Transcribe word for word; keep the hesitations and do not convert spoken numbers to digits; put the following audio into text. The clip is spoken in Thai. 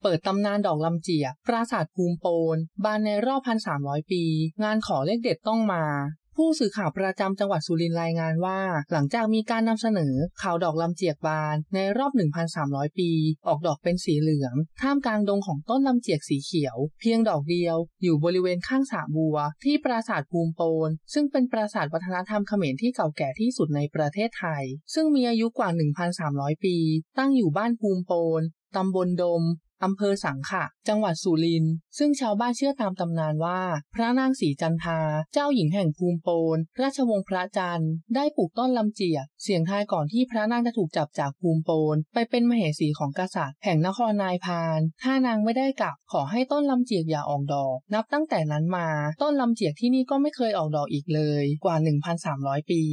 ปิดตำนานดอกลำเจียกปราสาทภูมิโปนบานในรอบ หนึ่งพันสามร้อย ปีงานขอเลขเด็ดต้องมาผู้สื่อข่าวประจำจังหวัดสุรินทร์รายงานว่าหลังจากมีการนำเสนอข่าวดอกลำเจียกบานในรอบ หนึ่งพันสามร้อย ปีออกดอกเป็นสีเหลืองท่ามกลางดงของต้นลำเจียกสีเขียวเพียงดอกเดียวอยู่บริเวณข้างสระบัวที่ปราสาทภูมิโปนซึ่งเป็นปราสาทวัฒนธรรมเขมรที่เก่าแก่ที่สุดในประเทศไทยซึ่งมีอายุกว่า หนึ่งพันสามร้อย ปีตั้งอยู่บ้านภูมิโปนตำบลดมอำเภอสังขะจังหวัดสุรินทร์ซึ่งชาวบ้านเชื่อตามตำนานว่าพระนางศรีจันทราเจ้าหญิงแห่งภูมิโปนราชวงศ์พระจันทร์ได้ปลูกต้นลำเจียกเสี่ยงทายก่อนที่พระนางจะถูกจับจากภูมิโปนไปเป็นมเหสีของกษัตริย์แห่งนครนายพานถ้านางไม่ได้กลับขอให้ต้นลำเจียกอย่าออกดอกนับตั้งแต่นั้นมาต้นลำเจียกที่นี่ก็ไม่เคยออกดอกอีกเลยกว่า หนึ่งพันสามร้อย ปี